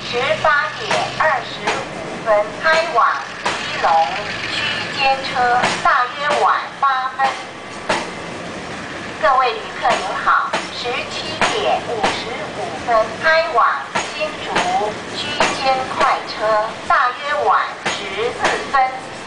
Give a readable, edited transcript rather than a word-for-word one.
18:25开往基隆区间车大约晚8分。各位旅客您好，17:55开往新竹区间快车大约晚14分。